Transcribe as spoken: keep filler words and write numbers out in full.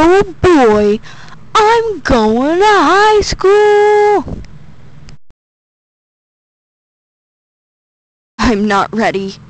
Oh boy, I'm going to high school. I'm not ready.